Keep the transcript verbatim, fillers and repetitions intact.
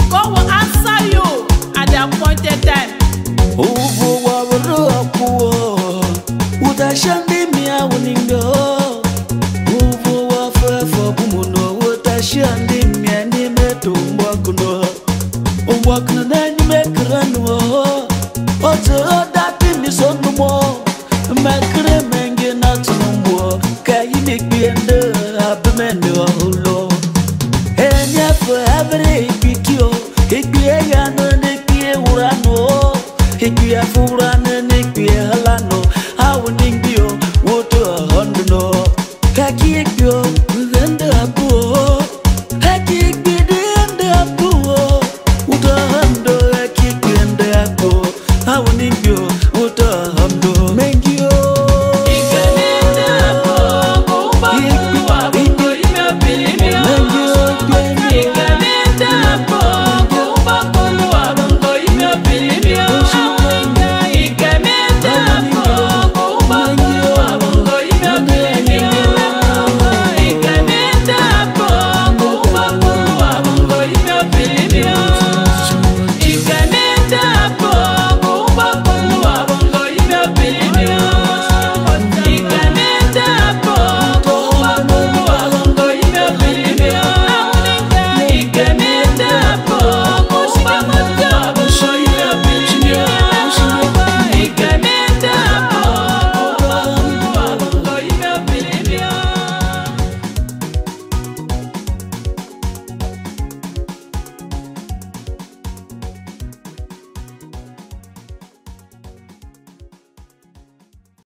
God will answer you at the appointed time. Uvu wa kuo, utashandi mia uningo. Uvu wa fefo bumuno, utashandi mia ni metu mwakuno. Mwakuno nani mekrano. Oto dati ni sonumo, mekre mengi natunumbo. Kayi mikbiende abemende wa hulo. Enya forever ikbikio, ikbiye yano nekbiye urano. Ikbiye furane nekbiye halano, awu ningbio woto hondono. Kaki ikbio, ugende abuo. Kaki ikbide ende abuo. Woto hondo, kaki ikbide abuo. Awu ningbio woto hondo. Mengio. Ikemende abuo, kumba kuwa bungo ime pilimio. Ikemende abuo, kumba kuwa bungo ime pilimio. Ikemende abuo, kumba kuwa bungo ime pilimio. Ikemende abuo, kumba kuwa bungo ime pilimio.